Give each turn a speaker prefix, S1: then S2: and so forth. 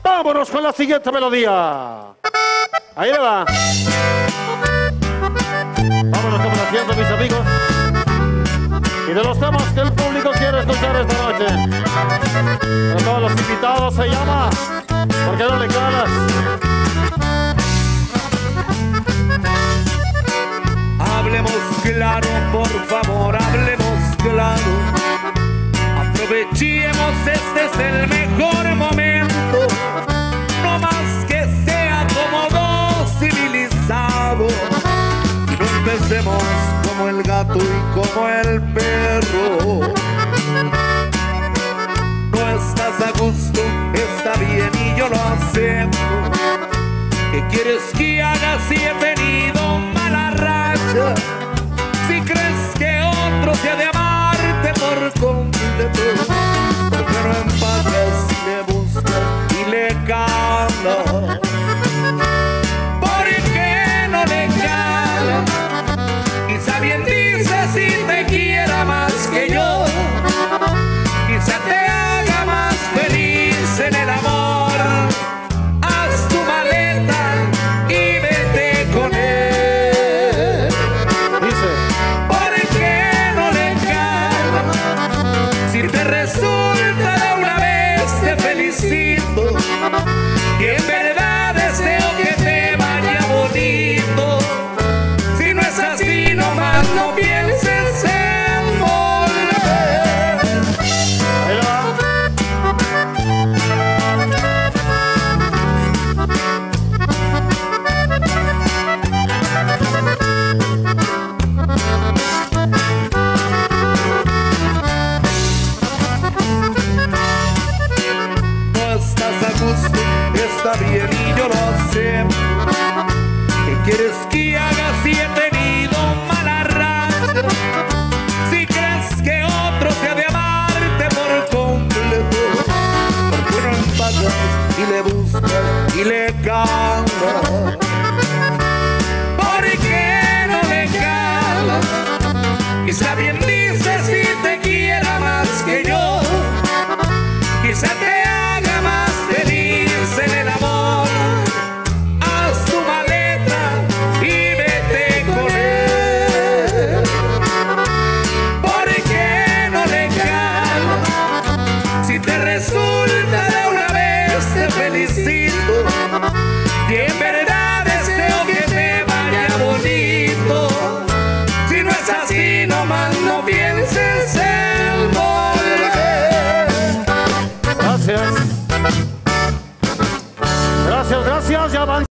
S1: Vámonos con la siguiente melodía. Ahí le va. Vámonos complaciendo, mis amigos. Y de los temas que el público quiere escuchar esta noche. Para todos los invitados se llama ¿Por qué no le calas?
S2: Hablemos claro, por favor, hablemos claro. Aprovechemos, este es el mejor momento. No más que sea cómodo, civilizado. Y no empecemos como el gato y como el perro. No estás a gusto, está bien y yo lo acepto. ¿Qué quieres que haga si he tenido mala racha? Si crees que otro se ha de amarte por completo, ¿por qué no empatas y le buscas y le calas? ¿Por qué no le calas? Quizá bien dices si te quiera más que yo. Quizá te haga más feliz en el amor. Haz tu maleta y vete con él.
S1: Dice:
S2: ¿por qué no le calas? Si te resulta de una vez te felicito. Y en verdad deseo que te vaya bonito. Si no es así, nomás no pienses en volver.
S1: Ahí le va.
S2: No estás a gusto, está bien y yo lo sé. ¿Qué quieres que haga si he tenido mala racha? Si crees que otro se ha de amarte por completo, ¿por qué no empatas y le buscas y le calas? ¿Por qué no le calas? Quizá bien dices si te quiera más que yo. Quizá te haga más feliz en el amor. Haz tu maleta y vete con él. ¿Por qué no le calas? Si te resulta de una vez te felicito. Y en verdad deseo que te vaya bonito. Si no es así, nomás no pienses en volver.
S1: Gracias. Gracias, gracias. Ya van.